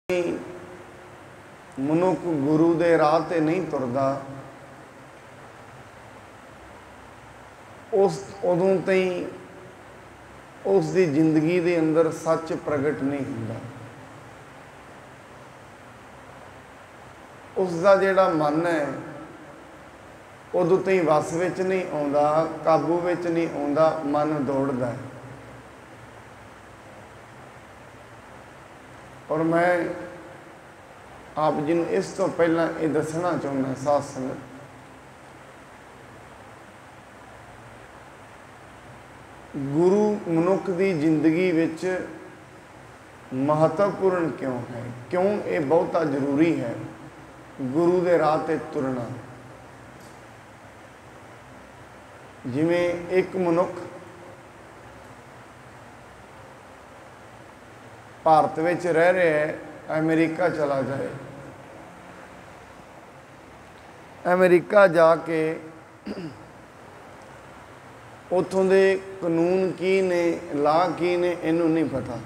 मनुख गुरु दे राह ते नहीं तुरदा, उस उदों तई उसकी जिंदगी दे अंदर सच प्रगट नहीं हुंदा। उसका जिहड़ा मन है उदों तई वस विच नहीं आउंदा, काबू विच नहीं आउंदा, मन दौड़दा है। और मैं आप जी नूं इस तो पहला ये दसना चाहुंदा साध संगत, गुरु मनुख की जिंदगी विच महत्वपूर्ण क्यों है, क्यों ये बहुता जरूरी है गुरु दे राह ते तुरना। जिवें एक मनुख भारत विच रह रहा है, अमेरिका चला जाए, अमेरिका जाके उत्थों दे कानून की ने, ला की ने, इनू नहीं पता।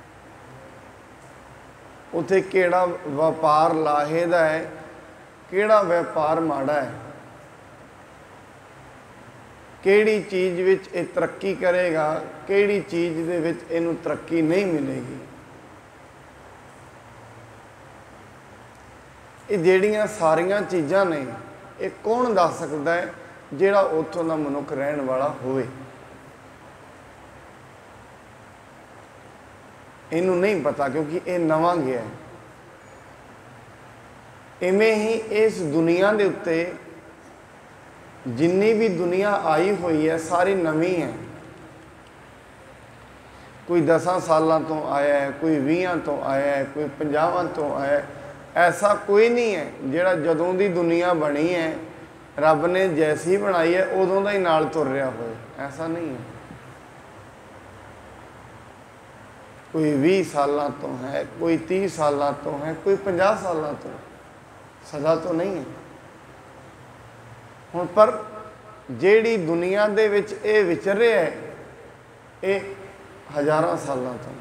उत्थे केड़ा व्यापार लाहेदा है, केड़ा व्यापार माड़ा है, केड़ी चीज़ विच ये तरक्की करेगा, केड़ी चीज़ दे विच इनू तरक्की नहीं मिलेगी। ये ਜਿਹੜੀਆਂ ਸਾਰੀਆਂ चीज़ां ने ये कौन दस सकता है ਜਿਹੜਾ ਉੱਥੋਂ ਦਾ ਮਨੁੱਖ रहन वाला होवे। इनू नहीं पता क्योंकि ये नवां गया है। इवें ही इस दुनिया के उत्ते जिन्नी भी दुनिया आई हुई है सारी नवीं है। कोई 10 सालों तो आया है, कोई 20 तो आया है, कोई 50 तो आया है। ऐसा कोई नहीं है जिहड़ा जदों दी दुनिया बनी है रब ने जैसी बनाई है उदों दा ही नाल तुर रहा होए, ऐसा नहीं है। कोई 20 सालों तो है, कोई 30 सालों तो है, कोई 50 सालों तो, सदा तो नहीं है। हुण पर जिहड़ी दुनिया दे विच ये विचरे है ये हज़ारां सालों तो,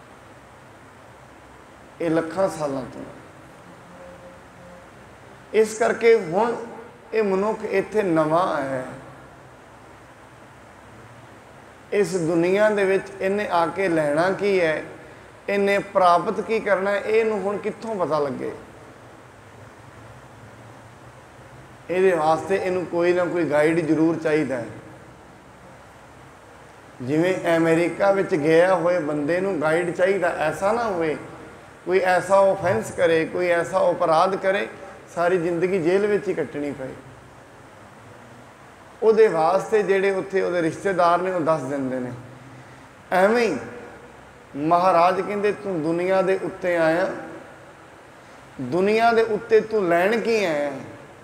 ये लखां सालों तो। इस करके हुण ये मनुख इत्थे नवां है, इस दुनिया दे विच इन्हें आके लैना की है, इन्हें प्राप्त की करना है, इहनूं हुण कित्थों पता लगे। इहदे वास्ते इहनूं कोई ना कोई गाइड जरूर चाहिए है। जिवें अमेरिका विच गया हुए बंदे नूं गाइड चाहिए, ऐसा ना होए कोई ऐसा ऑफेंस करे, कोई ऐसा अपराध करे सारी जिंदगी जेल में ही कट्टनी पे। उहदे वास्ते जिहड़े उत्थे उहदे रिश्तेदार ने वो दस दिंदे ने। एवें ही महाराज कहंदे तू दुनिया दे उत्ते आया, दुनिया दे उत्ते तू लैण की आया,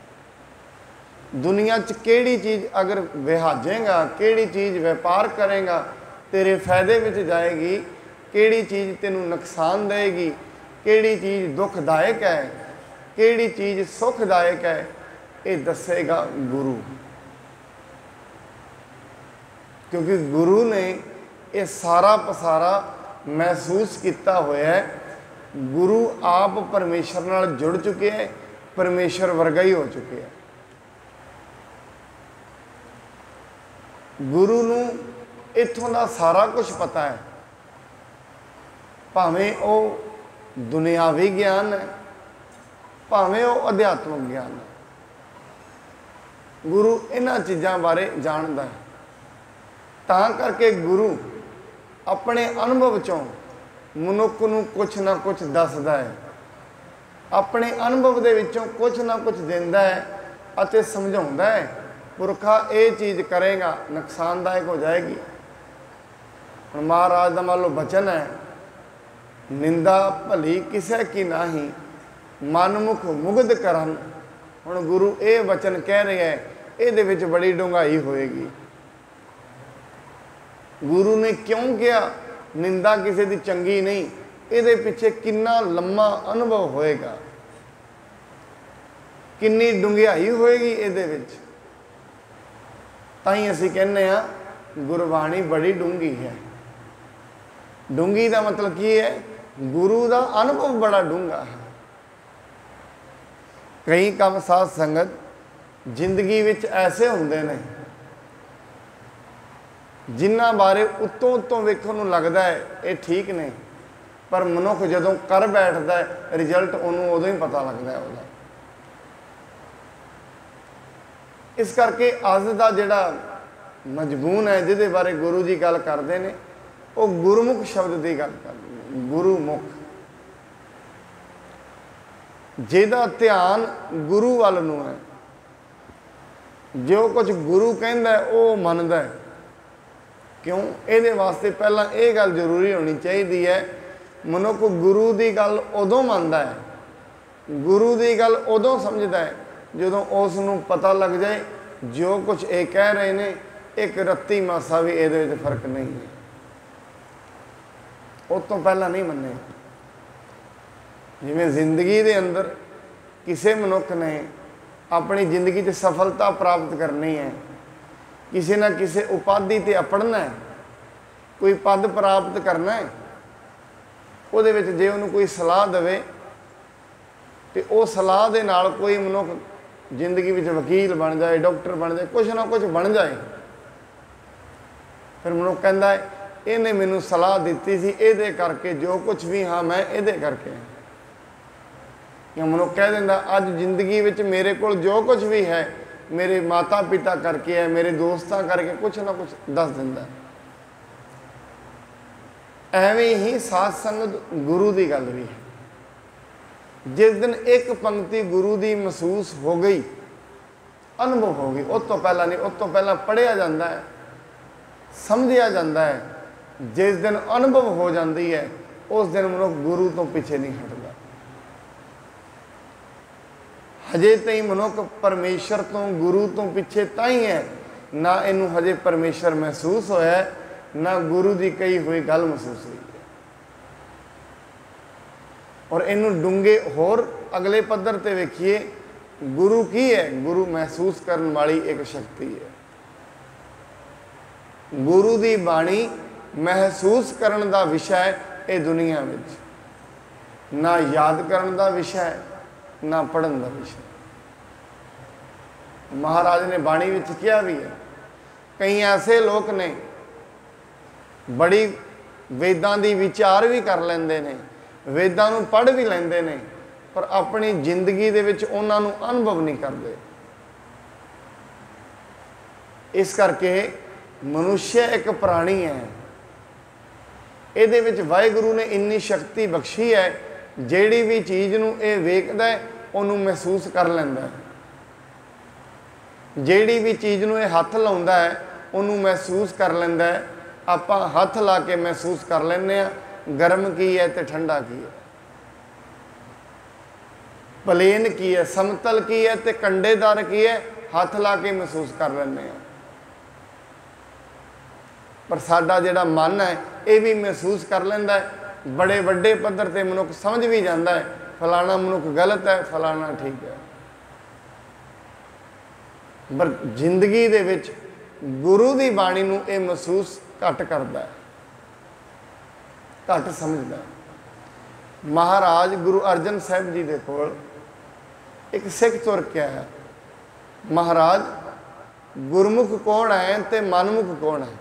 दुनिया च केड़ी चीज़ अगर विहाजेगा, केड़ी चीज़ व्यापार करेगा तेरे फायदे में जाएगी, केड़ी चीज़ तेनू नुकसान देगी, केड़ी चीज़ दुखदायक है, केड़ी चीज़ सुखदायक है, ये दसेगा गुरु। क्योंकि गुरु ने ये सारा पसारा महसूस किया हुआ है। गुरु आप परमेश्वर नाल जुड़ चुके हैं, परमेश्वर वर्गा ही हो चुके हैं। गुरु नूं इत्थों दा सारा कुछ पता है, भावें वो दुनियावी ज्ञान है, भावें वो अध्यात्मक ज्ञान है। गुरु इन्हां चीज़ों बारे जानता है। तां करके गुरु अपने अनुभव चों मनुख नूं कुछ ना कुछ दसदा है, अपने अनुभव दे विचों कुछ ना कुछ दिंदा है अते समझाउंदा है। पुरखा ये चीज़ करेगा नुकसानदायक हो जाएगी। हुण महाराज दा मान लो बचन है, निंदा भली किसे की नाही, मनमुख मुग्ध करन। हुण गुरु ये वचन कह रहे हैं, ये विच बड़ी डूंघाई होएगी। गुरु ने क्यों किया निंदा किसी की चंगी नहीं, ये पिछे कितना लम्मा अनुभव होएगा, कितनी डूंघाई होएगी ये विच। ताई असीं कहने गुरबाणी बड़ी डूंगी है। डूंगी का मतलब की है गुरु का अनुभव बड़ा डूंगा है। कई काम साध संगत जिंदगी विच ऐसे होंदे ने जिन्हां बारे उत्तों उत्तों वेखण नूं लगदा है ये ठीक ने, पर मनुख जदों कर बैठदा है रिजल्ट उन्होंने उदों ही पता लगदा है उहदा। इस करके अज दा जिहड़ा मजमून है जिहदे बारे गुरु जी गल करदे ने वो गुरमुख शब्द की गल करदे ने। गुरुमुख जिहदा ध्यान गुरु वल नूं है, जो कुछ गुरु कहंदा है वो मनदा है। क्यों? ये वास्ते पहला ये गल जरूरी होनी चाहिए है, मनुख गुरु की गल उदों मनदा है, गुरु की गल उदों समझदा है जदों उसनूं पता लग जाए जो कुछ ये कह रहे हैं एक रत्ती मासा भी ये फर्क नहीं है, उस तो पहला नहीं मन्ने। जिवें जिंदगी के अंदर किसी मनुख ने अपनी जिंदगी च सफलता प्राप्त करनी है, किसी ना किसी उपाधि ते अपड़ना है, कोई पद प्राप्त करना है, उहदे विच जे उहनूं कोई सलाह देवे तो वो सलाह दे नाल कोई मनुख जिंदगी विच वकील बन जाए, डॉक्टर बन जाए, कुछ ना कुछ बन जाए, फिर मनुख कहता है इन्हें मैनूं सलाह दी सी ये करके जो कुछ भी हाँ मैं ये करके। या मनुख कह दिंदा अज जिंदगी विच मेरे कोल जो कुछ भी है मेरे माता पिता करके है, मेरे दोस्तां करके, कुछ ना कुछ दस दिंदा। एवें ही साध संगत गुरु की गल भी है। जिस दिन एक पंक्ति गुरु की महसूस हो गई, अनुभव हो गई, उस तो पहला नहीं, उस तो पहला पढ़िया जाता है, समझिया जाता है। जिस दिन अनुभव हो जाती है उस दिन मनुख गुरु तो पीछे नहीं हटता। हजे तई मनुख परमेश्वर तो गुरु तो पीछे ताई है, ना इनू हजे परमेश्वर महसूस होया है, ना गुरु की कही हुई गल महसूस हुई है। और इनू डूंगे होर अगले पद्धर ते वेखिए, गुरु की है? गुरु महसूस करने वाली एक शक्ति है। गुरु की बाणी महसूस करने का विषय ये दुनिया में ना याद करने का विषय है, ना पढ़न का विषय। महाराज ने बाणी में किया भी है, कई ऐसे लोग ने बड़ी वेदां दी विचार भी कर लेंदे ने, वेदां नूं पढ़ भी लेंदे ने, पर अपनी जिंदगी दे विच उन्हां नूं अनुभव नहीं करते। इस करके मनुष्य एक प्राणी है, ਇਹਦੇ ਵਿੱਚ ਵਾਹਿਗੁਰੂ ने इन्नी शक्ति बख्शी है, ਜਿਹੜੀ भी चीज़ ਨੂੰ ਇਹ ਵੇਖਦਾ ਹੈ ਉਹਨੂੰ महसूस कर ਲੈਂਦਾ है, ਜਿਹੜੀ भी चीज़ ਨੂੰ ਇਹ ਹੱਥ ਲਾਉਂਦਾ ਹੈ ਉਹਨੂੰ महसूस कर ਲੈਂਦਾ है। ਆਪਾਂ ਹੱਥ ਲਾ ਕੇ महसूस कर ਲੈਂਦੇ ਆ ਗਰਮ ਕੀ ਹੈ ਤੇ ਠੰਡਾ ਕੀ ਹੈ, प्लेन की है, समतल की है ते कंडेदार की है, हथ ला के महसूस कर लें। पर साडा जिहड़ा मन है ये भी महसूस कर लेंदा है, बड़े वड्डे पद्धर ते मनुख समझ भी जाता है फलाना मनुख गलत है, फलाना ठीक है। पर जिंदगी दे विच गुरु की बाणी नूं ये महसूस घट करता है, घट समझदा है। महाराज गुरु अर्जन साहब जी दे कोल एक सिख तुर के आया, महाराज गुरमुख कौन है ते मनमुख कौन है?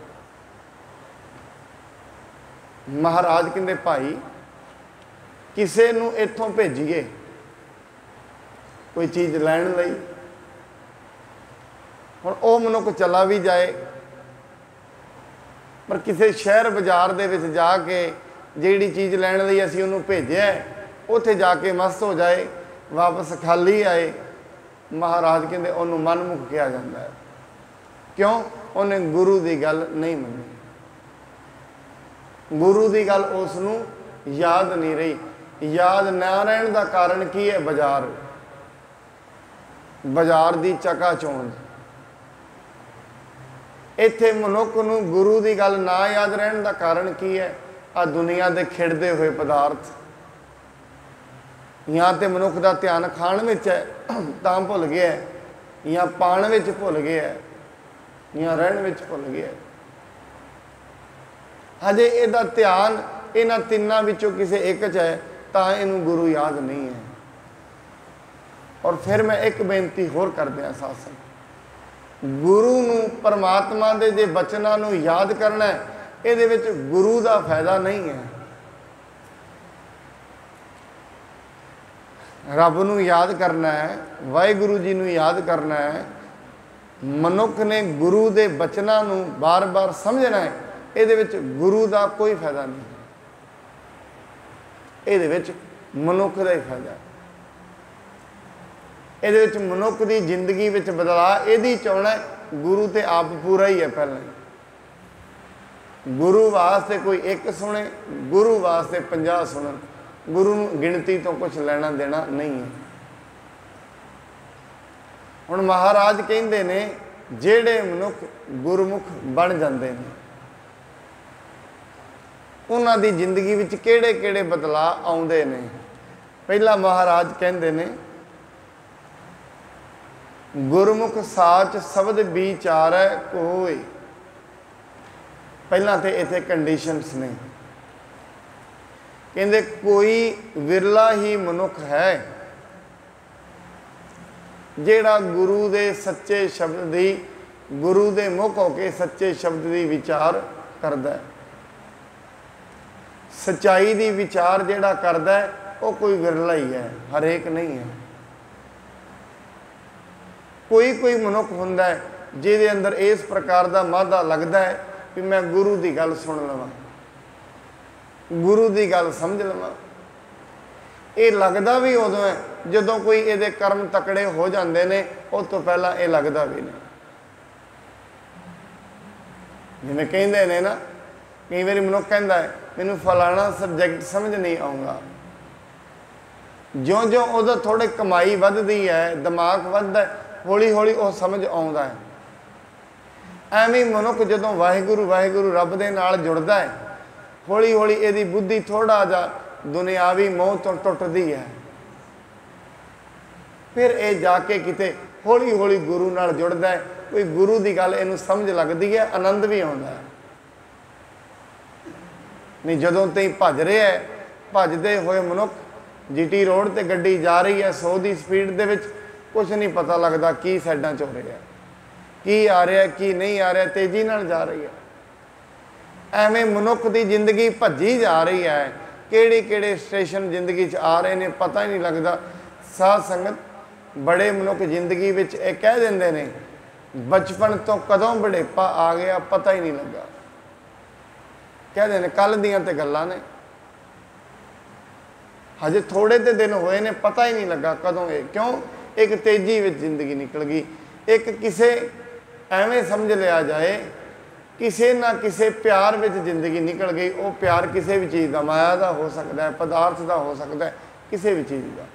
महाराज कहते भाई किसी नूं इत्थों भेजीए कोई चीज़ लैण लई, हुण ओह मनुख चला भी जाए, पर किसी शहर बाजार दे विच जाके जिहड़ी चीज़ लैण लई असीं उहनूं भेजिआ उत्थे जाके मस्त हो जाए, वापस खाली आए, महाराज कहते उन्होंने मनमुख कहा जाता है। क्यों? उन्हें गुरु की गल नहीं मनी, गुरु की गल उसनूं याद नहीं रही। याद ना रहने का कारण की है? बाजार, बाजार की चकाचौंध। इत्थे मनुख नूं गुरु की गल ना याद रहने का कारण की है? आ दुनिया के खिड़दे हुए पदार्थ। या तो मनुख का ध्यान खाण में है तां भुल गया है, या पाण में भुल गया है, या रहन में भुल गया है। हजे इहदा ध्यान इन्हां तिन्नां विचों किसी एक च है तां इहनूं गुरु याद नहीं है। और फिर मैं एक बेनती होर कर दिया साथ संगत, गुरु नूं परमात्मा दे जे बचनां नूं याद करना है, इहदे विच गुरु दा फायदा नहीं है। रब नूं याद करना है, वाहिगुरु जी नूं याद करना है, मनुख ने गुरु दे बचनां नूं बार बार समझना है, इहदे विच गुरु दा कोई फायदा नहीं, इहदे विच मनुख दा ही फायदा है। इहदे विच मनुख दी जिंदगी विच बदलाव इहदी चाहना है, गुरु ते आप पूरा ही है। पहले गुरु वास्ते कोई एक सुने, गुरु वास्ते 50 सुनन, गुरु नूं गिणती तो कुछ लेना देना नहीं है। हुण महाराज कहंदे ने जेड़े मनुख गुरमुख बन जांदे ने उन्हां दी जिंदगी विच किहड़े किहड़े बदलाव आउंदे ने। पहला महाराज कहंदे ने गुरमुख साच शब्द विचारै कोई। पहला तो इत्थे कंडीशनस ने, कहंदे कोई विरला ही मनुख है जेड़ा गुरु दे सच्चे शब्द दी, गुरु दे मुख होके सच्चे शब्द दी विचार करदा है। सच्चाई दी विचार जेड़ा करदा है वो कोई विरला ही है, हरेक नहीं है। कोई कोई मनुख हुंदा है जिहदे अंदर इस प्रकार का मादा लगता है कि मैं गुरु की गल सुन लवां, गुरु की गल समझ लवां। ये लगता भी उदों है जदों कोई ये कर्म तकड़े हो जाते हैं, उस तो पहला ये लगता भी नहीं। जिवें कहंदे ने ना, कई बार मनुख कहता है मैनूं फलाना सबजैक्ट समझ नहीं आऊँगा, ज्यों ज्यों उधर थोड़े कमाई वधदी है, दिमाग वधदा है, हौली हौली वो समझ आउंदा है। एवें मनुख जदों वाहिगुरु वाहिगुरु रब दे नाल जुड़दा है, हौली हौली इहदी बुद्धि थोड़ा जा दुनियावी मोह तो टुटदी है। फिर ये जाके किते हौली हौली गुरु नाल जुड़दा है, कोई गुरु की गल इहनूं समझ लगदी है, आनंद भी आउंदा है। नहीं जदों ते भज रहा है, भजदे होए मनुख जीटी रोड ते गड्डी जा रही है 100 की स्पीड दे विच, कुछ नहीं पता लगता की साइडां च हो रहा है, की आ रहा है की नहीं आ रहा, तेजी नाल जा रही है। एवें मनुख की जिंदगी भजी जा रही है, किहड़े किहड़े स्टेशन जिंदगी च आ रहे हैं पता ही नहीं लगता। साध संगत बड़े मनुख जिंदगी विच ये कह देंदे ने बचपन तो कदों बुढ़ेपा आ गया पता ही नहीं लगा, कहते हैं कल दियां ते गल्लां ने, हजे थोड़े ते दिन होए ने पता ही नहीं लगा कदों। क्यों? एक तेजी में जिंदगी निकल गई, एक किसे एवें समझ लिया जाए किसे ना किसे प्यार में जिंदगी निकल गई। वो प्यार किसी भी चीज़ का, माया का हो सकता है, पदार्थ का हो सकता है, किसी भी चीज़ का।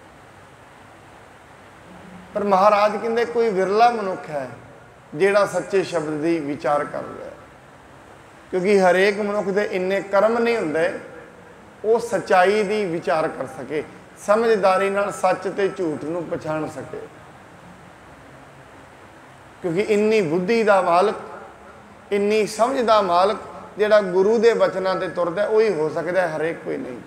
पर महाराज कहते कोई विरला मनुख है जिहड़ा सच्चे शब्द की विचार कर रहा है, क्योंकि हरेक मनुख के इन्ने कर्म नहीं होंदे वो सच्चाई की विचार कर सके, समझदारी नाल सच ते झूठ नूं पछाण सके। क्योंकि इन्नी बुद्धि का मालक, इन्नी समझ का मालक जिहड़ा गुरु के बचनां ते तुरदा है, वही हो सकता है, हरेक कोई नहीं।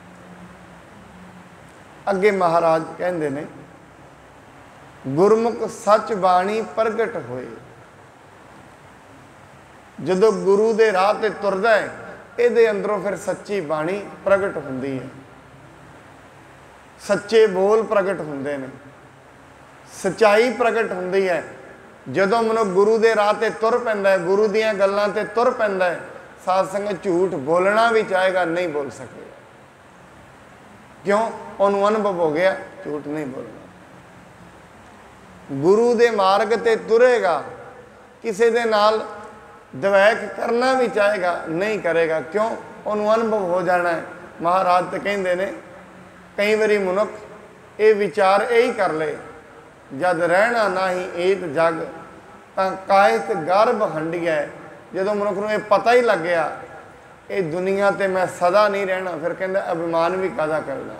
अगे महाराज कहंदे ने गुरमुख सच बाणी प्रगट होए। जदों गुरु के राह ते तुरदा है, इहदे अंदरों फिर सच्ची बाणी प्रगट हुंदी है, सच्चे बोल प्रगट हुंदे ने, सच्चाई प्रगट हुंदी है। जदों मनुख गुरु के राह ते तुर पैंदा है, गुरु दीयां गल्लां ते तुर पैंदा है, साध संगत झूठ बोलना भी चाहेगा नहीं बोल सकेगा। क्यों? उन्होंने अनुभव हो गया झूठ नहीं बोलना। गुरु के मार्ग ते तुरेगा, किसी दे नाल दवैक करना भी चाहेगा नहीं करेगा। क्यों? उन्होंने अनुभव हो जाना है। महाराज तो कहते हैं कई बारी मनुख ये विचार यही कर ले, जद रहना ना ही एत जग तां कायत गर्भ हंडिया। जो मनुख को यह पता ही लग गया ये दुनिया ते मैं सदा नहीं रहना, फिर कहता अभिमान भी कादा करना।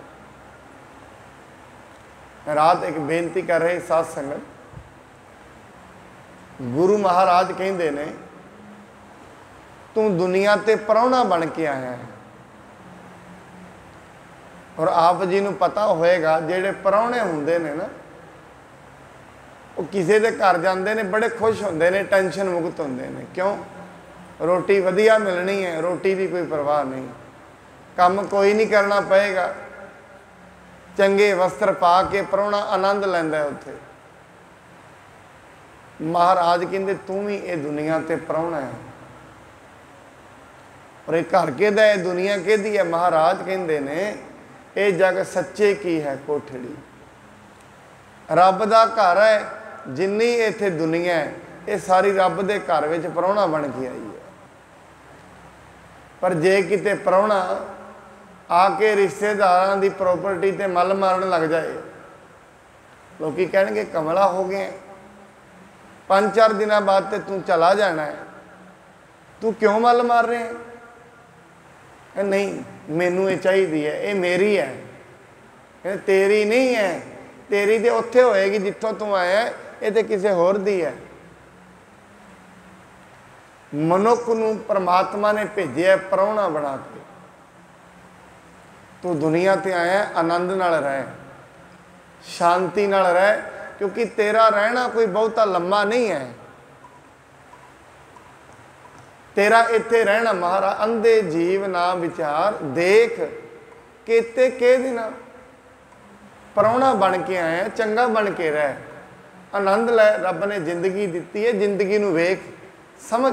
रात एक बेनती कर रहे साध संगत, गुरु महाराज कहते ने तू दुनिया ते परौना बन के आया है, और आप जी नूं पता होएगा जिहड़े प्राहुणे हुंदे ने ना वो किसी के घर जाते हैं बड़े खुश होंदे ने, टेंशन मुक्त होंदे ने। क्यों? रोटी वधिया मिलनी है, रोटी की कोई परवाह नहीं, काम कोई नहीं करना पएगा, चंगे वस्त्र पा के प्राहुणा आनंद लैंदा उत्थे। महाराज कहते तू भी ये दुनिया ते प्राहुणा है, और ये घर किहदा है, दुनिया किहदी है? महाराज कहते ने ये जग सच्चे की है कोठड़ी, रब दा घर है। जिन्नी इत्थे दुनिया है ये सारी रब दे घर विच प्राहुणा बन के आई है। पर जे किते प्राहुणा आके रिश्तेदारां दी प्रॉपर्टी ते मल मारन लग जाए, लोकी कहणगे कमला हो गए, 5-4 दिनों बाद ते तू चला जाना है, तू क्यों मल मार रहे हैं? नहीं, मैनू ये चाहिए है, ये मेरी है, तेरी नहीं है। तेरी तो उत्थे होएगी जिथों तू आया, ये तो किसी होर दी है। मनुख नूं परमात्मा ने भेजिया प्राहुणा बना के, तू दुनिया ते आया आनंद नाल रह, शांति नाल रह, क्योंकि तेरा रहना कोई बहुता लम्मा नहीं है। तेरा इत्थे रहना महाराज, अंधे जीव ना विचार देख केते के दिन प्राहुणा बन के आया, चंगा बन के रह, आनंद लै। रब ने जिंदगी दी है, जिंदगी नूं वेख समझ।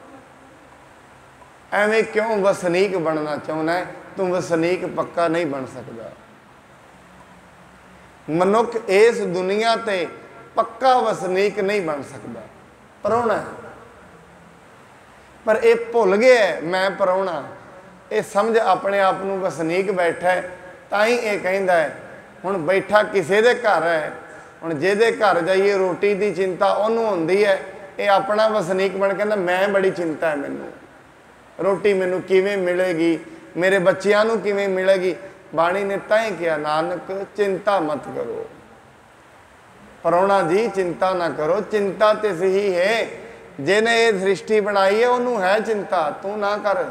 एवें क्यों वसनीक बनना चाहना है? तू वसनीक पक्का नहीं बन सकता। मनुख इस दुनिया ते पक्का वसनीक नहीं बन सकता, प्राहुणा है। पर यह भुल गया मैं प्राहुणा, ये समझ अपने आप को वसनीक बैठा है, ताई ये कहता है हुण बैठा किसी के घर है, हुण जिहदे घर जाइए रोटी की चिंता उन्होंने होंदी है, ये अपना वसनीक बन कहता मैं बड़ी चिंता है, मैनू रोटी मैनू किवें मिलेगी, मेरे बच्चों को किवें मिलेगी। बाणी ने तां किया नानक चिंता मत करो, प्राहुणा जी चिंता ना करो, चिंता तो सही है जिन्हें ये सृष्टि बनाई है उन्होंने है चिंता, तू ना कर।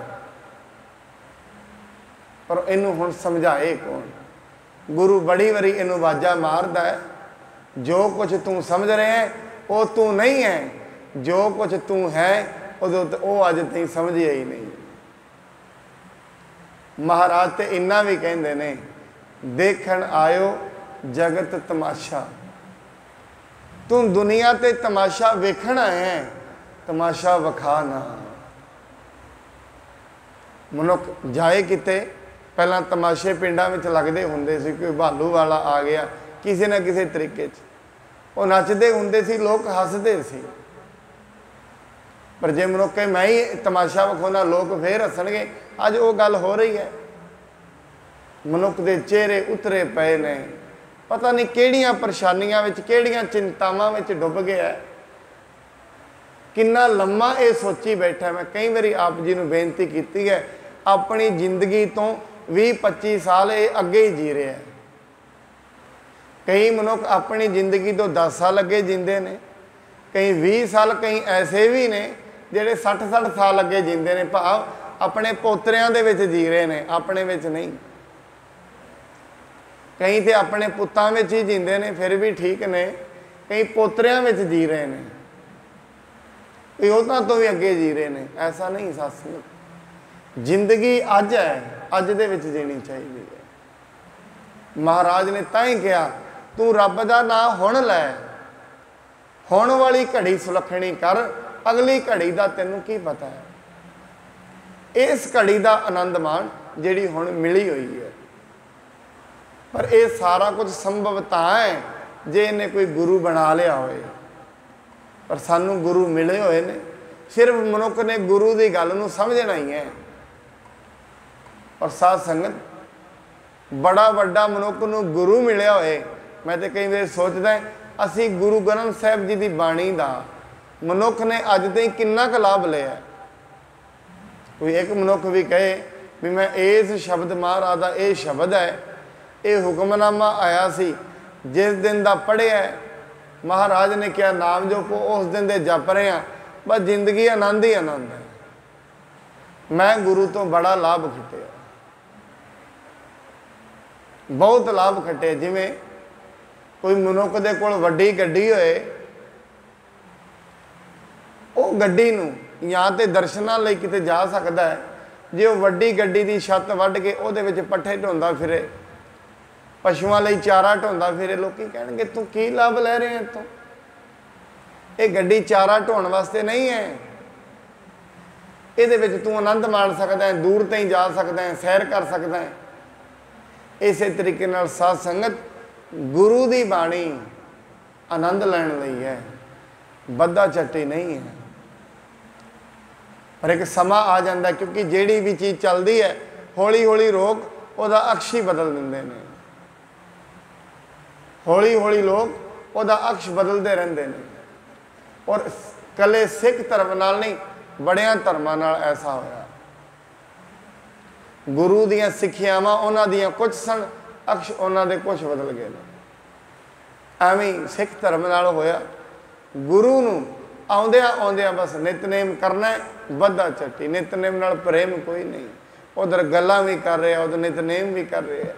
पर इनू हुण समझाए कौन? गुरु बड़ी बारी इनू आवाजा मारदा है, जो कुछ तू समझ रहे हैं वो तू नहीं है, जो कुछ तू है वो अज तई समझिया ही नहीं। महाराज तो इन्ना भी कहते ने देखण आयो जगत तमाशा, तू दुनिया ते तमाशा वेखण आया है, तमाशा विखा ना। मनुख जाए किते, पहला तमाशे पिंडां विच लगदे हुंदे सी, कोई भालू वाला आ गया किसी ना किसी तरीके वो नचदे हुंदे सी, लोग हसदे सी। पर जे मनुख कहे मैं ही तमाशा विखाउणा लोग फिर हसणगे, अज वो गल हो रही है। मनुख के चेहरे उतरे पे ने, पता नहीं किहड़ियां परेशानियां विच किहड़ियां चिंतावां विच डुब गया है, किन्ना लम्मा ये सोची बैठा। मैं कई बारी आप जी नूं बेनती की है, अपनी जिंदगी तो 20-25 साल ये अगे ही जी रहा है। कई मनुख अपनी जिंदगी तो 10 साल अगे जींदे ने, कई 20 साल, कई ऐसे भी ने जिहड़े 60-60 साल अगे जींदे ने, भाव अपने पोतरियां दे विच जी रहे हैं, अपने विच नहीं। कई तो अपने पुत्तां विच ही जींदे ने, फिर भी ठीक ने, कई पोतरियां विच जी रहे हैं, कई उन्हां तो भी अगे जी रहे हैं। ऐसा नहीं सत्संग, जिंदगी अज है, अज दे विच जीनी चाहिए है। महाराज ने तां ही कहा तू रब दा नाम हुण लै, हुण वाली घड़ी सुलखणी कर, अगली घड़ी का तैनूं की पता है। इस घड़ी का आनंद मान जिहड़ी हुण मिली हुई है। पर यह सारा कुछ संभव तां है जे इन्हें कोई गुरु बना लिया होए, पर सानू गुरु मिले हुए ने, सिर्फ मनुख ने गुरु की गल नूं समझना ही है। और साध संगत बड़ा वड्डा मनुख नूं गुरु मिलिया होए, मैं तो कई बार सोचदा असी गुरु ग्रंथ साहिब जी की बाणी का मनुख ने अज तक किन्ना क लाभ लिया। कोई एक मनुख भी कहे भी मैं इस शब्द महाराज का यह शब्द है, ये हुक्मनामा आया सी जिस दिन का पढ़िया, महाराज ने क्या नाम जो उस दिन दे जप रहे हैं, बस जिंदगी आनंद ही आनंद है। मैं गुरु तो बड़ा लाभ खिटिया। बहुत लाभ खटे। जिमें कोई मनुख दे कोल वड्डी गड्डी होए, वो गड्डी नूं या तो दर्शनां लई किते जा सकदा है, जे वो वड्डी गड्डी दी छत वड्ड के उहदे विच पट्ठे ढोंदा फिरे, पशुआं लई चारा ढोंदा फिरे, लोकी कहणगे तूं की लाभ लै रहे हैं इत्थों? ये गड्डी चारा ढोण वास्ते नहीं है, इहदे विच तूं आनंद माण सकदा है, दूर ताईं जा सकदा है, सैर कर सकदा है। इस तरीके नाल साध संगत गुरु दी बाणी आनंद लैण लई है, बद्धा झट्टी नहीं है। पर एक समा आ जाता, क्योंकि जिहड़ी भी चीज़ चलती है हौली हौली लोग उहदा अक्ष ही बदल दिंदे ने, हौली हौली लोग उहदा अक्ष बदलते रहंदे ने। और कले सिख धर्म नाल नहीं, बड़ियां धर्मां नाल ऐसा होया। गुरु दियां सिक्ख्यावां उन्हां दियां कुछ सन, अक्ष उन्हां दे कुछ बदल गए ने। एवें सिख धर्म नाल होया। गुरु नूं आउंदियां आउंदियां बस नितनेम करना है, बद्धा झट्टी, नितनेम नाल प्रेम कोई नहीं। उधर गल्लां भी कर रहे, उधर नितनेम भी कर रहे,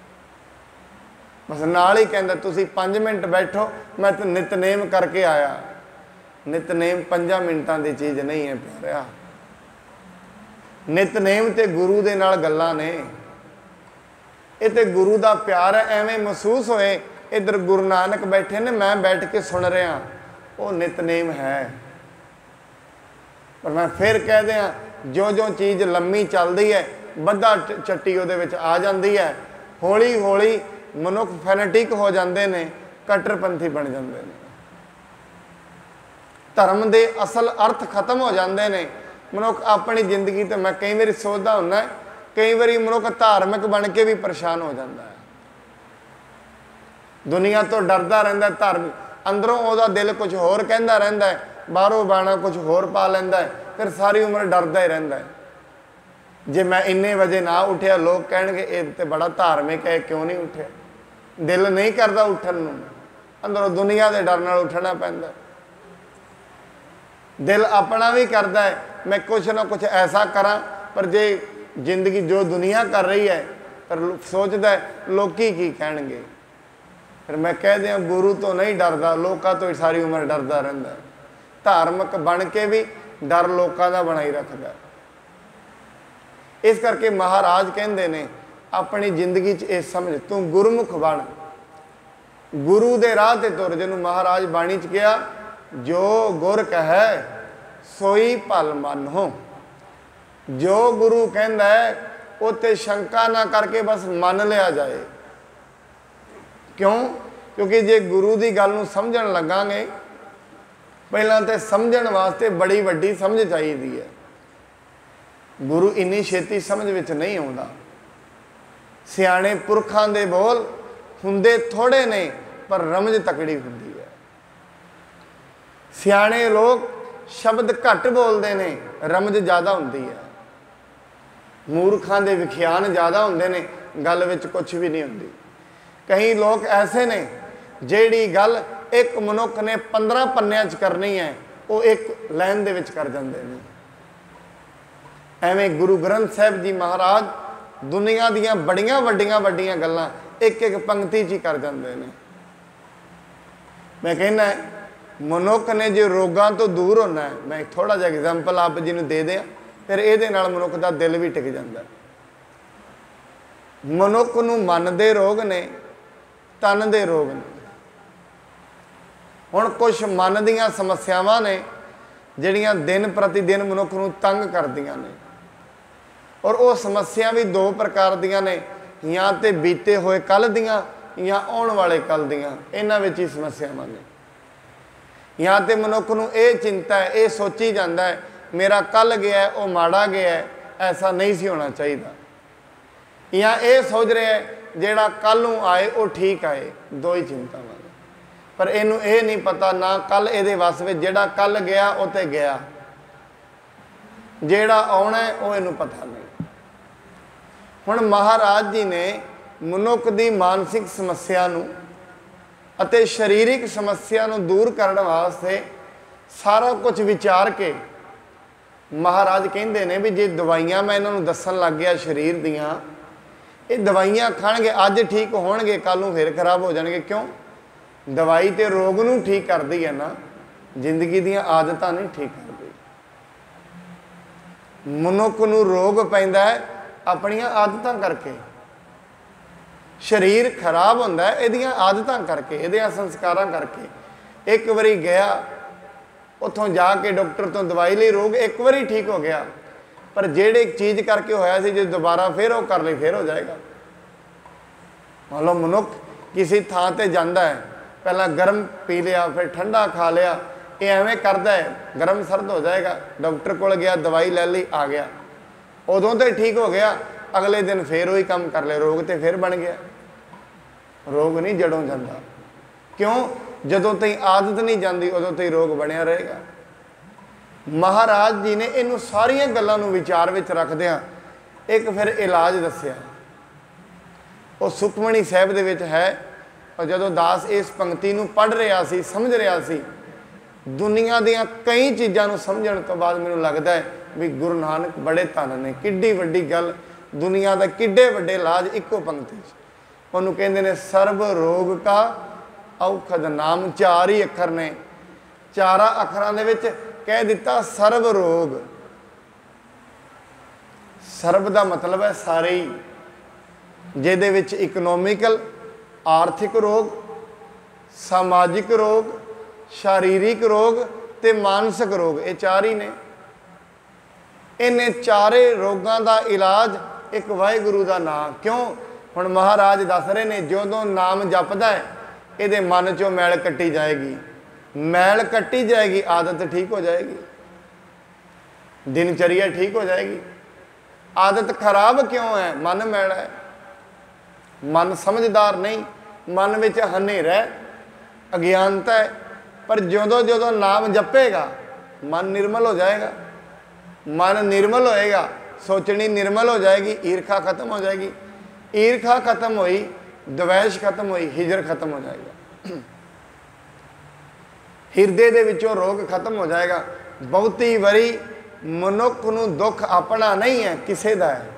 बस नाल ही कहंदा तुसीं 5 मिनट बैठो, मैं तो नितनेम करके आया। नितनेम 5 मिनटां दी चीज़ नहीं है प्यारिया। नितनेम ते गुरु दे नाल गल्लां ने, ये ते गुरु दा प्यार है। एवें महसूस होए इधर गुरु नानक बैठे ने, मैं बैठ के सुन रहा, वो नितनेम है। पर मैं फिर कह दिया, जो जो चीज़ लम्मी चलती है बद्धा झट्टी उहदे विच आ जाती है। हौली हौली मनुख फैनेटिक हो जाते हैं, कट्टरपंथी बन जाते हैं, धर्म के असल अर्थ खत्म हो जाते हैं। मनुख अपनी जिंदगी तो मैं कई बार सोचता हुन्ना, कई बार मनुख धार्मिक बन के भी परेशान हो जाता है, दुनिया तो डरता रहता है। धर्म अंदरों वह दिल कुछ होर कहता रहता है, बाहरों बाणा कुछ होर पा लेंदा है, फिर सारी उम्र डरता ही रहता है। जे मैं इन्ने बजे ना उठिया, लोग कहेंगे ये तो बड़ा धार्मिक है, क्यों नहीं उठे? दिल नहीं करता उठन नूं, अंदरों दुनिया के डर नाल उठना पैंदा। दिल अपना भी करता है, मैं कुछ ना कुछ ऐसा करा, पर जे जिंदगी जो दुनिया कर रही है, पर सोचता है लोकी की कहेंगे। फिर मैं कह दिया गुरु तो नहीं डरता, लोगों तो सारी उम्र डरता रहता है। धार्मिक बन के भी डर लोगों का बनाई रखता है। इस करके महाराज कहते ने अपनी जिंदगी च समझ, तू गुरमुख बन, गुरु दे राह ते तुर। जिन्होंने महाराज बाणी च कहा, जो गुर कहे सोई भल मन हो। जो गुरु कहता है उत्ते शंका ना करके बस मन लिया जाए। क्यों? क्योंकि जे गुरु की गल नूं समझण लगांगे, पहलां तो समझण वास्ते बड़ी वड्डी समझ चाहिए है। गुरु इन्नी छेती समझ विच नहीं आउंदा। सियाणे पुरखां दे बोल हुंदे थोड़े ने, पर रमज तकड़ी हुंदी है। सियाणे लोग शब्द घट बोलते ने, रमज ज़्यादा हुंदी है। मूर्खां दे विख्यान ज़्यादा हुंदे ने, गल विच कुछ भी नहीं हुंदी। कई लोग ऐसे ने जिहड़ी गल एक मनुख ने 15 पन्नियां च करनी है, वो एक लाइन दे विच कर जांदे ने। एवें गुरु ग्रंथ साहिब जी महाराज दुनिया दीयां बड़ियां वड्डियां वड्डियां गल्लां एक एक पंक्ति च ही कर जांदे ने। मैं कहना मनुख ने जो रोगां तो दूर होना है, मैं थोड़ा जिहा एग्जाम्पल आप जी नूं दे दियां, फिर इहदे नाल मनुख दा दिल भी टिक जांदा है। मनुख नूं मन दे रोग ने, तन दे रोग ने। हुण कुछ मन दीयां समस्यावां ने जिहड़ियां दिन प्रति दिन मनुख नूं तंग करदियां ने, और वो समस्या भी 2 प्रकार दियां ने, या तो बीते हुए कल दियां या आने वाले कल दियां। इन्हां विच ही समस्यावां ने। या तो मनुख नूं ये चिंता है, ये सोची जाता है मेरा कल गया है वो माड़ा गया है, ऐसा नहीं सी होना चाहिए, या ये सोच रहे है जेड़ा कल नूं आए वो ठीक आए। 2 ही चिंतावां ने, पर इनू ये नहीं पता ना कल ये वस में, जेड़ा कल गया वो तो गया, जेड़ा आना है वो इनू पता नहीं। हुण महाराज जी ने मनुख की मानसिक समस्या नूं अते शरीरिक समस्या नूं दूर करने वास्ते सारा कुछ विचार के महाराज कहते हैं भी जे दवाइयां मैं इन्हों दसन लग गया शरीर दियाँ, ये दवाइयां खाणगे, अज ठीक होणगे कल नूं फिर खराब हो जाणगे। क्यों? दवाई तो रोग नूं ठीक करदी है ना, जिंदगी दीयां आदतां नहीं ठीक करदी। मनुख नूं रोग पैंदा है अपनियां आदतां करके। शरीर खराब होंदा है इहदियां आदतां करके, इहदियां संस्कारां करके। एक बारी गया उत्थों जाके डॉक्टर तो दवाई ली, रोग एक बारी ठीक हो गया, पर जेड़े चीज़ करके होया सी जो दोबारा फिर वो कर ली फिर हो जाएगा। मान लो मनुख किसी थां ते जांदा है, पहला गर्म पी लिया फिर ठंडा खा लिया, ये एवें करता है, गर्म सर्द हो जाएगा। डॉक्टर को गया, दवाई ले ली, आ गया, उदों तो ठीक हो गया, अगले दिन फिर वही काम कर लिया, रोग तो फिर बन गया। रोग नहीं जड़ों जाता। क्यों? जदों तई आदत नहीं जाती उदों तई रोग बनया रहेगा। महाराज जी ने इनू सारिया गल्लां नू विचार विच रखदिआं एक फिर इलाज दस्सिआ। वो सुखमणी साहिब दे विच है। और जदों दास इस पंक्ति नू पढ़ रहा सी, समझ रहा सी, दुनिया दीआं कई चीज़ां नू समझण तो बाद मैनूं लगदा है भी गुरु नानक बड़े धन ने, किड्डी वड्डी गल, दुनिया दा किड्डे वड्डे इलाज इक्को पंक्ति च। उन्होंने कहते हैं सर्ब रोग का औखद नाम। चार ही अखर ने, चारा अखरां दे विच कह दिता सर्ब रोग। सर्ब का मतलब है सारे ही, जिहदे विच इकनोमिकल आर्थिक रोग, समाजिक रोग, शारीरिक रोग ते मानसिक रोग, ये चार ही ने। इन्हें चारे रोगों का इलाज एक वाहिगुरु का नाम। क्यों? हुण महाराज दस रहे ने जदों नाम जपदा है ये मन चों मैल कट्टी जाएगी, मैल कट्टी जाएगी, आदत ठीक हो जाएगी, दिनचर्या ठीक हो जाएगी। आदत खराब क्यों है? मन मैला है, मन समझदार नहीं, मन में हनेरा है, अज्ञानता है। पर जदों जदों नाम जपेगा मन निर्मल हो जाएगा। मन निर्मल होएगा, सोचनी निर्मल हो जाएगी, ईर्खा खत्म हो जाएगी। ईर्खा खत्म हुई, द्वेष खत्म हुई, हिजर खत्म हो जाएगा, हिरदे दे विचों रोग खत्म हो जाएगा। बहुती वारी मनुख नूं दुख अपना नहीं है, किसे दा है।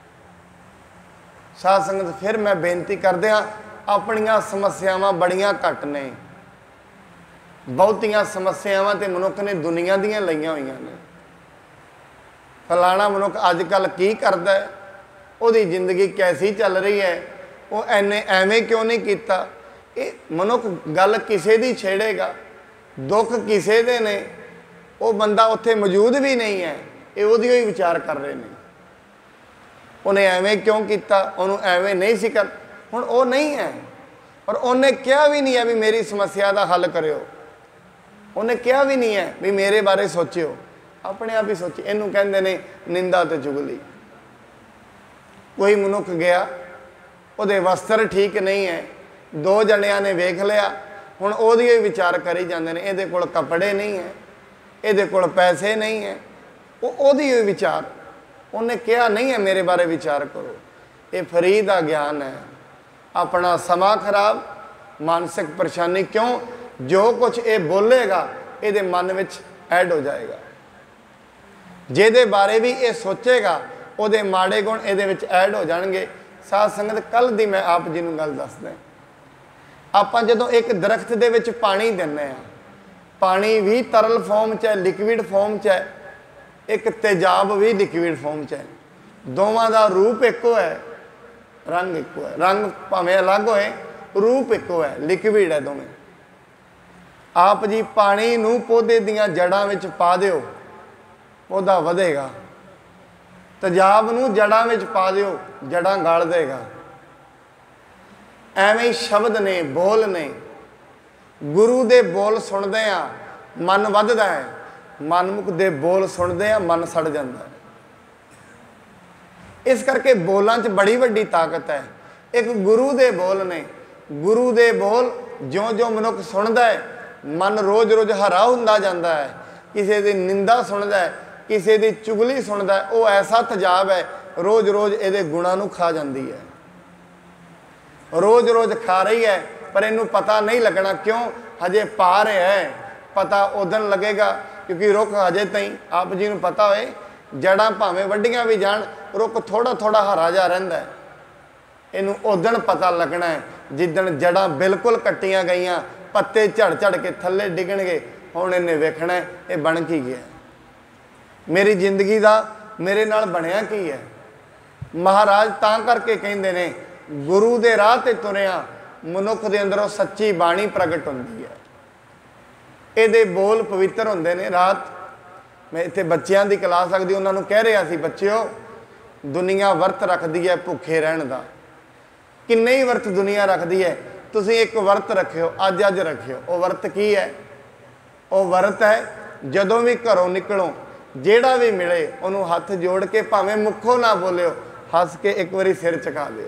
साध संगत फिर मैं बेनती करदिआं, अपनियां समस्यावां बड़ियां घट ने। बहुतियां समस्यावां ते मनुख ने दुनिया दीआं लईआं होईआं ने। फलाना मनुख अजकल की करदा है, उहदी जिंदगी कैसी चल रही है, वो एने एवें क्यों नहीं कीता। ये मनुख गल किसे दी छेड़ेगा, दुख किसे दे ने, वो बंदा उत्थे मौजूद भी नहीं है, ये उहदी ही विचार कर रहे हैं। उन्हें एवें क्यों किया, उन्होंने एवें नहीं सी कर, हुण वो नहीं है। और उन्हें कहा भी नहीं है भी मेरी समस्या का हल करो, उन्हें कहा भी नहीं है भी मेरे बारे सोचियो, अपने आप ही सोची। इनू कहते ने निंदा तो चुगली। कोई मनुख गया, उहदे वस्त्र ठीक नहीं है, दो जणियां ने वेख लिया, हुण उहदी ही विचार करी जांदे ने, इहदे कोल कपड़े नहीं है, इहदे कोल पैसे नहीं है, वो उहदी ही विचार। उन्हें कहा नहीं है मेरे बारे विचार करो। ये फ्री दा ज्ञान है। अपना समा खराब, मानसिक परेशानी। क्यों? जो कुछ ये बोलेगा ये मन में ऐड हो जाएगा, जिहदे बारे भी ये सोचेगा उहदे माड़े गुण ये ऐड हो जाएंगे। साध संगत कल दी मैं आप जी नूं गल दसदा, आपां जदों एक दरख्त दे विच पानी दिंदे आ, पानी भी तरल फॉर्म च है, लिक्विड फॉर्म च है, एक तेजाब भी लिक्विड फॉर्म च है। दोवां दा रूप एको है, रंग एको है, रंग भावें अलग होए, रूप एको है, लिक्विड है दोवें। आप जी पानी नूं पौधे दीआं जड़ां विच पा दिओ, पौधा वधेगा। तेजाब नूं जड़ां विच पा दिओ, जड़ां गल देगा। एवें ही शब्द ने, बोल ने। गुरु दे बोल सुनदे आ मन वधदा है, मनमुख दे बोल सुनदे आ मन सड़ जांदा है। इस करके बोलां च बड़ी वड्डी ताकत है। एक गुरु दे बोल ने, गुरु दे बोल ज्यों ज्यों मनुख सुनदा है मन रोज रोज हरा हुंदा जांदा है। किसी दी निंदा सुनदा है, किसी दी चुगली सुनदा है, वो ऐसा तेजाब है रोज रोज ये गुणां नूं खा जांदी है, रोज रोज खा रही है, पर इनू पता नहीं लगना। क्यों? हजे पा रहा है, पता उदन लगेगा, क्योंकि रुख हजे तई आप जी नूं पता होए जड़ां भावें वड्डियां भी जाण, रुख थोड़ा थोड़ा हरा जा रहिंदा है। इनू उदण पता लगना है जिदण जड़ां बिल्कुल कट्टियां गईयां, पत्ते झड़ झड़ के थल्ले डिगणगे। हुण इन्हें वेखना है ये बन की गया, मेरी जिंदगी का मेरे नाल बनया की है। महाराज तां करके कहंदे ने गुरु दे राह ते तुरिया मनुख दे अंदरों सच्ची बाणी प्रगट हुंदी है। ਇਹਦੇ बोल पवित्र होंदे ने। रात मैं इत्थे बच्चों की क्लास लगती, उन्होंने कह रहा सी बच्चों दुनिया वर्त रखती है भुखे रहन का, किन्ने ही वर्त दुनिया रखती है, तुसीं एक वर्त रखियो, अज अज रखियो। वो वर्त की है? वो वर्त है जदों भी घरों निकलो जेड़ा भी मिले उन्होंने हथ जोड़ के भावें मुखों ना बोलियो, हस के एक बारी सिर झुका दिओ।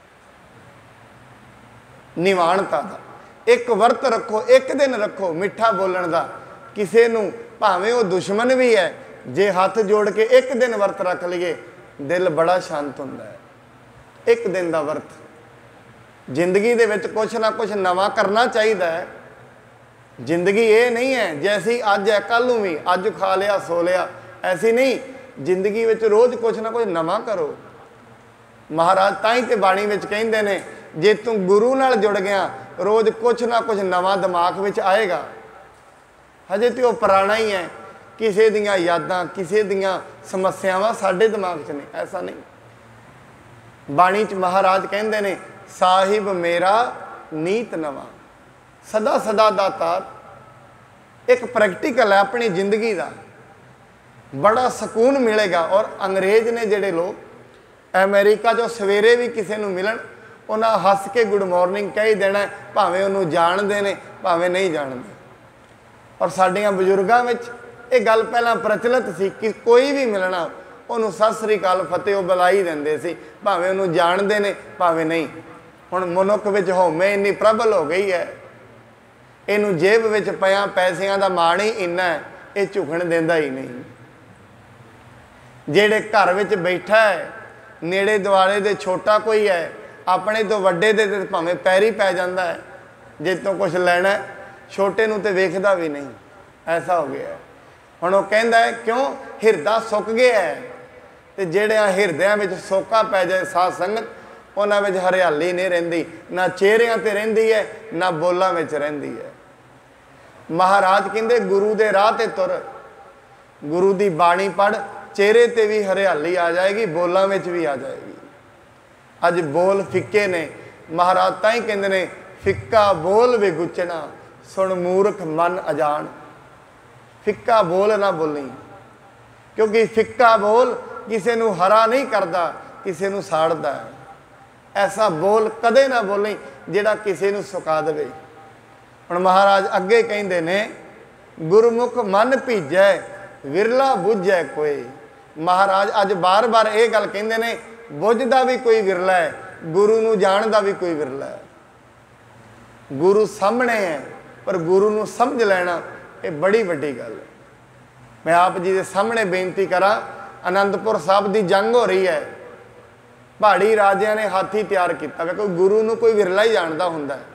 निवाणता का एक वर्त रखो, एक दिन रखो मिठा बोलन का। किसी नूं भावें वो दुश्मन भी है, जे हाथ जोड़ के एक दिन वर्त रख लीए दिल बड़ा शांत हुंदा है। एक दिन का वर्त जिंदगी दे विच कुछ ना कुछ नवा करना चाहिए है। जिंदगी ये नहीं है जैसी अज है कल नूं भी अज खा लिया सो लिया, ऐसी नहीं। जिंदगी विच रोज़ कुछ ना कुछ नवा करो। महाराज ताई ते बाणी विच कहिंदे ने जे तू गुरु नाल जुड़ गया रोज़ कुछ ना कुछ नवा दिमाग विच आएगा। हजे तो वह पुराना ही है, किसी दियां यादां किसी दियां समस्यावां साडे दिमाग च नहीं, ऐसा नहीं। बाणी च महाराज कहंदे ने साहिब मेरा नीत नवा, सदा सदा दातार। एक प्रैक्टिकल है अपनी जिंदगी का, बड़ा सकून मिलेगा। और अंग्रेज ने जिहड़े लोग अमेरिका जो सवेरे भी किसी को मिलन उन्हें हस के गुड मॉर्निंग कह ही देना, भावें उन्होंने जानते हैं भावें नहीं जानते। और साडियां बजुर्गों में ये गल पहला प्रचलित सी कि कोई भी मिलना उन्होंने सत श्री अकाल फतेह बुला ही देंदे सी, भावें उन्होंने जानते हैं भावें नहीं। हुण मनुख विच हौमे इन्नी प्रबल हो गई है, इनू जेब विच पिया पैसिਆਂ ਦਾ माण ही इन्ना है, ये झुकण देंदा ही नहीं। ਜਿਹੜੇ घर विच बैठा है नेड़े दुआले दे छोटा कोई है, अपने तो वड्डे दे भावें पैरी पै जाता है। जे तो कुछ लेना है छोटे नूं ते वेखदा भी नहीं, ऐसा हो गया है। हुण वो कहंदा है क्यों हिरदा सुक गया है, ते जिहड़ियां हिरदियां विच सोका पै जाए साध संगत उन्हां विच हरियाली नहीं रहिंदी, ना चेहरिਆਂ ते रहिंदी है ना बोलां विच रहिंदी है। महाराज कहंदे गुरु दे राह ते तुर, गुरु दी बाणी पढ़, चेहरे ते भी हरियाली आ जाएगी, बोलां विच भी आ जाएगी। अज बोल फिक्के ने, महाराज तां ही कहंदे ने फिक्का बोल विगुचना सुन मूर्ख मन अजान। फिक्का बोल ना बोली, क्योंकि फिक्का बोल किसी नूं हरा नहीं करता, किसी नूं साड़दा है। ऐसा बोल कदे ना बोली जिहड़ा किसी नूं सुका देवे। हुण महाराज अगे कहंदे ने गुरमुख मन भीजै विरला बुझै कोई। महाराज अज बार बार ये गल कहंदे ने बुझदा भी कोई विरला है, गुरु नूं जानदा भी कोई विरला है। गुरु सामने है पर गुरु नूं समझ लेना ये बड़ी वड्डी गल है। मैं आप जी के सामने बेनती करा, आनंदपुर साहब की जंग हो रही है, पहाड़ी राजिਆਂ ने हाथी तैयार किया। वे कोई गुरु नूं कोई विरला ही जानता हुंदा है।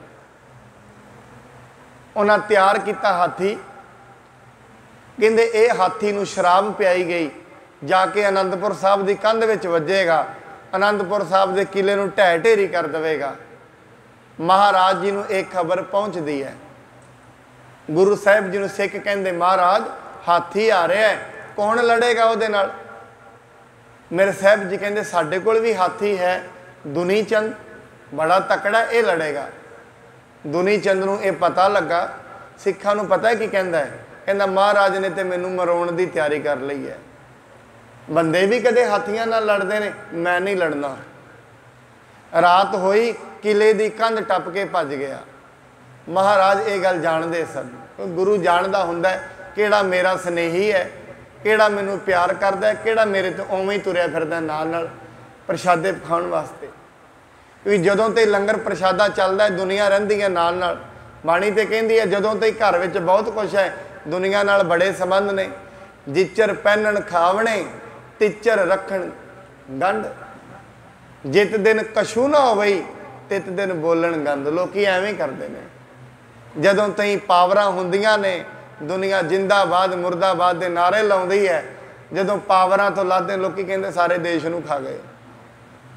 उन्हें तैयार किया हाथी, कहंदे ये हाथी नूं शराब पियाई गई जाके आनंदपुर साहब की कंध विच वजेगा, आनंदपुर साहब के किले नूं ढह ढेरी कर देवेगा। महाराज जी नूं एक खबर पहुँचती है, गुरु साहिब जी नूं सिख कहंदे महाराज हाथी आ रहा है, कौन लड़ेगा उहदे नाल? मेरे साहब जी कहंदे साडे कोल भी हाथी है, दुनी चंद बड़ा तकड़ा, ये लड़ेगा। दुनी चंद नूं ये पता लगा, सिखां नूं पता है कि कहंदा है, कहंदा महाराज ने तो मैनूं मराउण दी तैयारी कर लई है। बंदे भी कदे हाथियां नाल लड़दे ने, मैं नहीं लड़ना। रात होई किले दी कंध टप के भज गया। महाराज ये गल जानदे सन, गुरु जानदा हुंदा है किहड़ा मेरा स्नेही है, किहड़ा मैनूं प्यार करदा है, किहड़ा मेरे तो उवें ही तुरिया फिरदा नाल नाल प्रशादे खाण वास्ते। क्योंकि जदों ते लंगर प्रशादा चलदा है दुनिया रहिंदी है नाल नाल। बाणी ते कहंदी है जदों ते घर विच बहुत कुछ है, दुनिया नाल बड़े संबंध ने। जिचर पहनण खावणे तिचर रखण गंढ, जित दिन कछू ना होवई तित दिन बोलन गंद। लोकी एवें करते हैं। जदों तई पावरां हुंदियां ने दुनिया जिंदाबाद मुर्दाबाद के नारे लाउंदी है, जदों पावरां तो लादे लोकी कहंदे सारे देश नूं खा गए।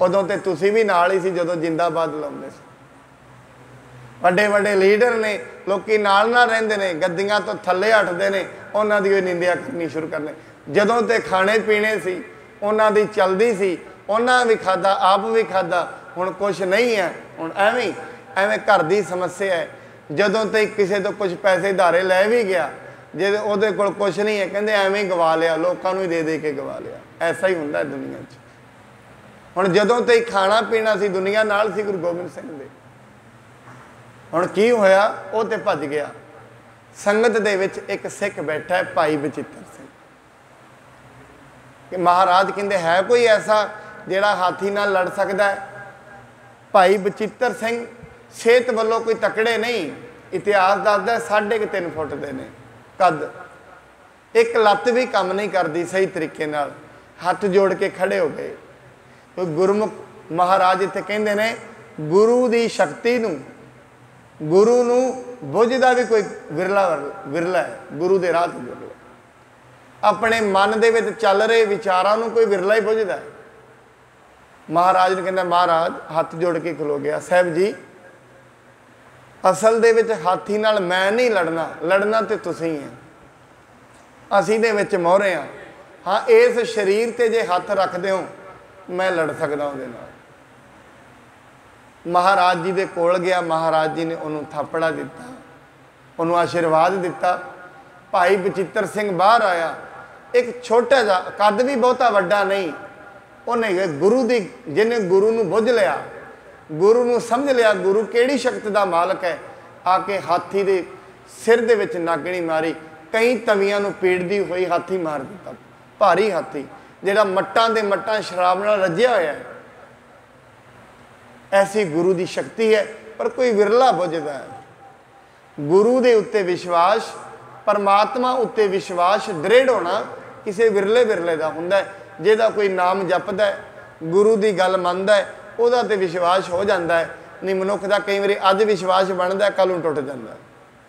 उदों तो तुसी भी नाल ही सी जदों जिंदाबाद लाउंदे सी। वड्डे वड्डे लीडर ने, लोकी नाल नाल रहिंदे ने, गद्दियां तो थल्ले हटदे ने, उन्हां दी निंदिया करनी शुरू करने। जदों ते खाने पीने सी उन्हां दी चलदी सी, उन्हां भी खादा आप भी खादा, हुण कुछ नहीं है। हुण एवें घर दी समस्या है। जदों ते किसी तो कुछ पैसे धारे लै भी गया, जे उहदे कोल कुछ नहीं है कहंदे एवें गवा लिया, लोकां नूं दे के गवा लिया। ऐसा ही हुंदा दुनिया 'च। हुण जदों ते खाना पीना सी दुनिया नाल सी गुरु गोबिंद सिंह दे, हुण की होया वो तो भज गया। संगत दे विच एक सिख बैठा है भाई बचित्तर सिंह कि महाराज कहंदे है कोई ऐसा जिहड़ा हाथी नाल लड़ सकदा है। भाई बचित्तर सिंह सेहत वालों कोई तकड़े नहीं, इतिहास दसदा 3.5 फुट दे ने कद, एक लत्त भी काम नहीं करती सही तरीके नाल, हथ जोड़ के खड़े हो गए। तो गुरमुख महाराज इत्थे कहंदे ने गुरु दी शक्ति नूं, गुरु नूं बुझदा भी कोई विरला है, गुरु दे राह ते विरला। अपने मन दे विच चल रहे विचारां नूं कोई विरला ही बुझदा है। महाराज ने कहंदा महाराज हथ जोड़ के खलो गया, साहब जी असल दे विच हाथी नाल मैं नहीं लड़ना, लड़ना ते तुसीं है, असीं दे विच मोहरे हां। हाँ इस शरीर ते जे हथ रखदे हो मैं लड़ सकदा उहदे नाल। महाराज जी दे कोल गया, महाराज जी ने उन्होंने थापड़ा दिता, उन्होंने आशीर्वाद दिता। भाई बचित्तर सिंह बाहर आया, एक छोटा जा कद भी बहुता वड्डा नहीं, उन्हें गुरु दी जिन्हें गुरु नूं बुझ लिया, गुरु नूं समझ लिया गुरु किहड़ी शक्ति दा मालक है, आके हाथी दे सिर दे विच नागणी मारी, कई तवियां नूं पीड़दी हुई हाथी मार दिता। भारी हाथी जिहड़ा मट्टां दे मट्टां शराब नाल रज्जिया होया है। ऐसी गुरु की शक्ति है, पर कोई विरला बुझदा है। गुरु दे उत्ते विश्वास, परमात्मा उत्ते विश्वास दृढ़ होना किसी विरले विरले का हुंदा है। जिहदा कोई नाम जपदा है, गुरु की गल मनदा है, उहदा ते विश्वास हो जाता है। नहीं मनुख का कई बार अज विश्वास बनता है, कल नूं टुट जाता है।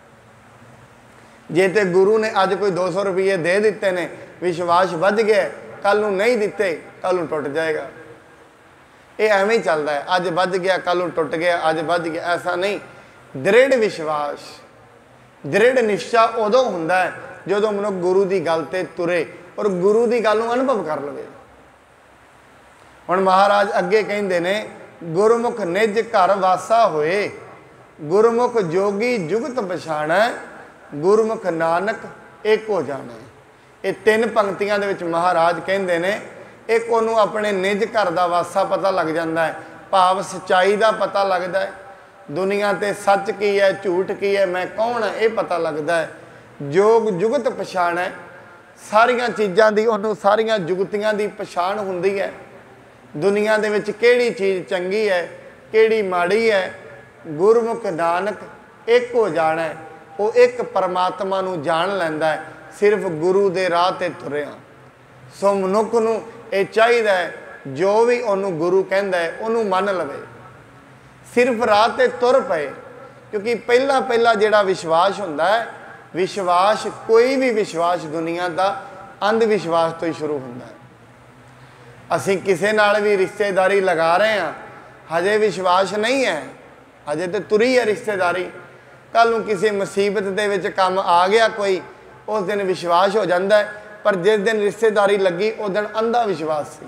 जे ते गुरु ने अज कोई 200 रुपये दे दिते ने, विश्वास वध गया, कल नूं नहीं दिते, कल नूं टुट जाएगा। ये एवं ही चलता है, अज वध गया कल नूं टुट गया, अज वध गया, ऐसा नहीं। दृढ़ विश्वास, दृढ़ निश्चा उदों हुंदा है जदों मनुख गुरु की गल ते तुरे और गुरु की गल नूं अनुभव कर लवे। हुण महाराज अगे कहिंदे ने गुरमुख निज घर वासा होए, गुरमुख जोगी जुगत पछाणै, गुरमुख नानक एको जाणै। ये 3 पंक्तियां दे विच महाराज कहिंदे ने एक उन्होंने अपने निज घर का वासा पता लग जाता है, भाव सच्चाई का पता लगता है, दुनिया ते सच की है झूठ की है, मैं कौन है ये पता लगता है। जोग जुगत पछाण है, सारिया चीज़ों की उन्होंने सारिया जुगतियां की पछाण हुंदी है। दुनिया दे विच किहड़ी चीज़ चंगी है किहड़ी माड़ी है। गुरमुख नानक एको जाणै, वो एक परमात्मा नूं जान लैंदा है, सिर्फ गुरु दे राह ते तुरिया। सो मनुख नूं ये चाहिए है जो भी उन्होंने गुरु कहता है उन्होंने मन लवे, सिर्फ राह ते तुर पे। क्योंकि पहला पहला जिहड़ा विश्वास हुंदा है, विश्वास कोई भी विश्वास दुनिया का अंधविश्वास तो ही शुरू हुंदा है। असीं किसी नाल भी रिश्तेदारी लगा रहे हैं, हजे विश्वास नहीं है, हजे तो तुरी है रिश्तेदारी। कल नूं किसी मुसीबत दे विच काम आ गया कोई, उस दिन विश्वास हो जाता है, पर जिस दिन रिश्तेदारी लगी उस दिन अंधा विश्वास सी।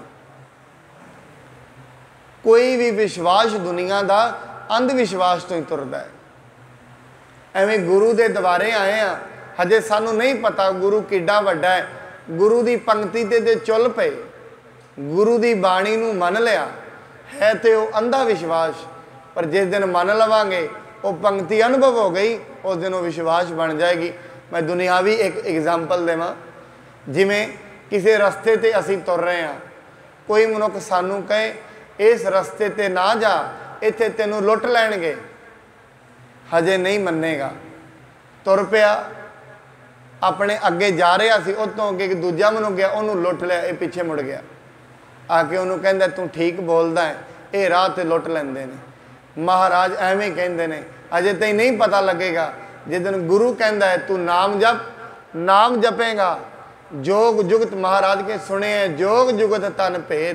कोई भी विश्वास दुनिया का अंधविश्वास तो ही तुरदा है। एवें गुरु के द्वारे आए हैं, हजे सानू नहीं पता गुरु किड्डा वड्डा है। गुरु की पंक्ति ते चुल पे, गुरु की बाणी नूं मन लिया है तो वह अंधा विश्वास, पर जिस दिन मन लवांगे वो पंक्ति अनुभव हो गई, उस दिन वो विश्वास बन जाएगी। मैं दुनियावी एक एग्जाम्पल देवां, जिमें किसी रस्ते ते असीं तुर रहे हैं, कोई मनुख सानू कहे इस रस्ते ते ना जा, इत्थे तैनूं लुट लैणगे, हजे नहीं मन्नेगा। तुर पिया अपने अगे जा रहा सी, उतों अगे दूजा मनुख गया, उन्होंने लुट लिया, ये पीछे मुड़ गया, आके उन्होंने कहंदा तू ठीक बोलदा है, ये राह ते लुट लैंदे ने। महाराज एवें कहंदे ने अजे तैं नहीं पता लगेगा, जिस दिन गुरु कहंदा है तू नाम जप, नाम जपेगा जोग जुगत। महाराज के सुने हैं जोग जुगत तन भेद,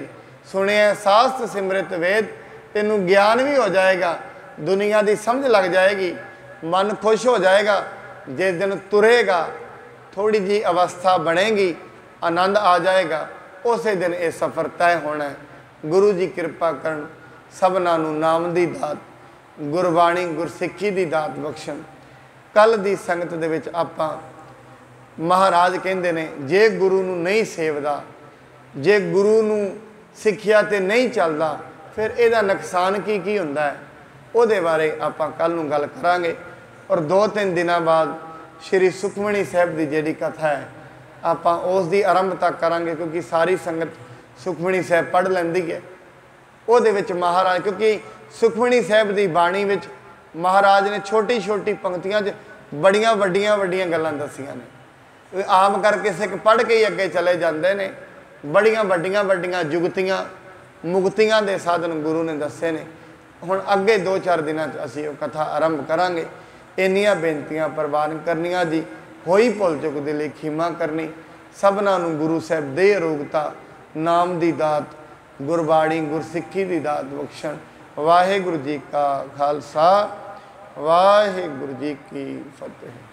सुनिया शास्त्र सिमृत वेद, तेनू ज्ञान भी हो जाएगा, दुनिया की समझ लग जाएगी, मन खुश हो जाएगा। जिस दिन तुरेगा थोड़ी जी अवस्था बनेगी, आनंद आ जाएगा, उस दिन ये सफ़र तय होना है। गुरु जी कृपा करन, सबना नू नाम की दात, गुरबाणी गुरसिੱਖੀ की दात बख्शण। कल की संगत दे विच आपां महाराज कहते ने, जे गुरु नू नहीं सेवदा, जे गुरु नू सिੱਖਿਆ ते नहीं चलता, फिर ਇਹਦਾ नुकसान की हुंदा है, ਉਹਦੇ बारे आपां कल नू गल करांगे। और 2-3 दिनों बाद श्री सुखमणी साहिब की जिहड़ी कथा है आपां उस दी आरंभता करांगे, क्योंकि सारी संगत सुखमणी साहिब पढ़ लैंदी है। ਉਹਦੇ ਵਿੱਚ महाराज, क्योंकि सुखमणी साहिब की बाणी विच महाराज ने छोटी छोटी पंक्तियां च बड़ियां वड्डियां वड्डियां गल्लां दसियां ने। आम करके सिख पढ़ के ही अगे चले जाते हैं। बड़ियां वड्डियां वड्डियां जुगतियां मुक्तियां दे साधन गुरु ने दसे ने। हुण अगे 2-4 दिनों असीं वो कथा आरंभ करांगे। इन्नियां बेनतियां प्रवान करनियां जी, होई भुल चुक दे लई खीमा करनी। सबना नूं गुरु साहिब दे अरोगता, नाम दी दात, गुरबाणी गुरसिੱਖੀ की दात बख्शण। वाहिगुरु जी का खालसा, वाहिगुरु जी की फतेह।